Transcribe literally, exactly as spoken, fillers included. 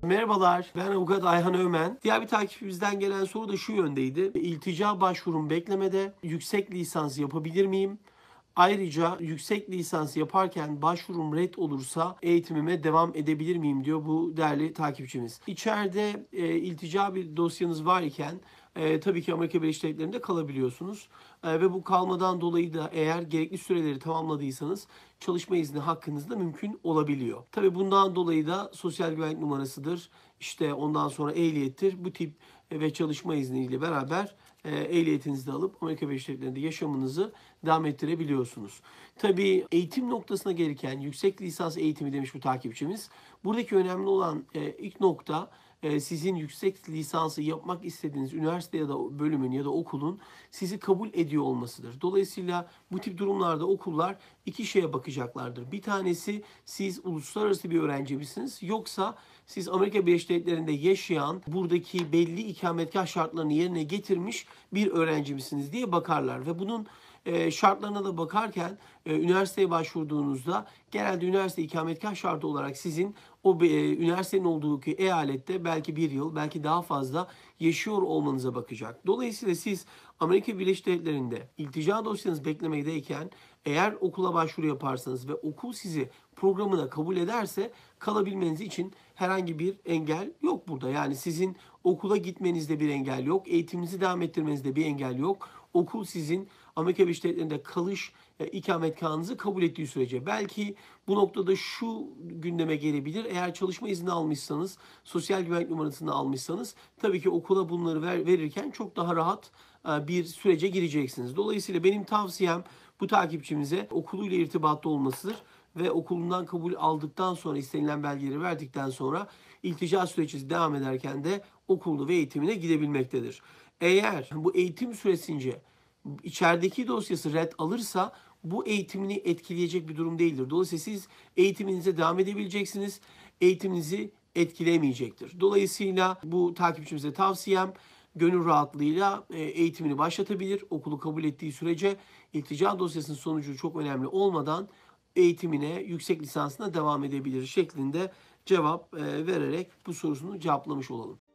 Merhabalar, ben avukat Ayhan Ömen. Diğer bir takipçimizden gelen soru da şu yöndeydi. İltica başvurum beklemede, yüksek lisans yapabilir miyim? Ayrıca yüksek lisans yaparken başvurum red olursa eğitimime devam edebilir miyim diyor bu değerli takipçimiz. İçeride e, iltica bir dosyanız var iken e, tabii ki Amerika Birleşik Devletleri'nde kalabiliyorsunuz. E, ve bu kalmadan dolayı da eğer gerekli süreleri tamamladıysanız çalışma izni hakkınızda mümkün olabiliyor. Tabii bundan dolayı da sosyal güvenlik numarasıdır, işte ondan sonra ehliyettir. Bu tip e, ve çalışma izniyle beraber e, ehliyetinizi de alıp Amerika Birleşik Devletleri'nde yaşamınızı devam ettirebiliyorsunuz. Tabii eğitim noktasına gelirken yüksek lisans eğitimi demiş bu takipçimiz. Buradaki önemli olan e, ilk nokta e, sizin yüksek lisansı yapmak istediğiniz üniversite ya da bölümün ya da okulun sizi kabul ediyor olmasıdır. Dolayısıyla bu tip durumlarda okullar iki şeye bakacaklardır. Bir tanesi siz uluslararası bir öğrenci misiniz, yoksa siz Amerika Birleşik Devletleri'nde yaşayan, buradaki belli ikametgah şartlarını yerine getirmiş bir öğrenci misiniz diye bakarlar. Ve bunun e, şartlarına da bakarken e, üniversiteye başvurduğunuzda genelde üniversite ikametgah şartı olarak sizin o e, üniversitenin olduğu ki eyalette belki bir yıl, belki daha fazla yaşıyor olmanıza bakacak. Dolayısıyla siz Amerika Birleşik Devletleri'nde iltica dosyanız beklemedeyken eğer okula başvuru yaparsanız ve okul sizi programına kabul ederse kalabilmeniz için herhangi bir engel yok burada. Yani sizin okula gitmenizde bir engel yok, eğitiminizi devam ettirmenizde bir engel yok. Okul sizin Amerika Birleşik Devletleri'nde kalış e, ikametgahınızı kabul ettiği sürece. Belki bu noktada şu gündeme gelebilir. Eğer çalışma izni almışsanız, sosyal güvenlik numarasını almışsanız tabii ki okula bunları ver, verirken çok daha rahat e, bir sürece gireceksiniz. Dolayısıyla benim tavsiyem bu takipçimize okuluyla irtibatta olmasıdır ve okulundan kabul aldıktan sonra, istenilen belgeleri verdikten sonra iltica süreci devam ederken de okulunu ve eğitimine gidebilmektedir. Eğer bu eğitim süresince içerideki dosyası red alırsa bu eğitimini etkileyecek bir durum değildir. Dolayısıyla siz eğitiminize devam edebileceksiniz. Eğitiminizi etkilemeyecektir. Dolayısıyla bu takipçimize tavsiyem gönül rahatlığıyla eğitimini başlatabilir. Okulu kabul ettiği sürece iltica dosyasının sonucu çok önemli olmadan eğitimine, yüksek lisansına devam edebilir şeklinde cevap vererek bu sorusunu cevaplamış olalım.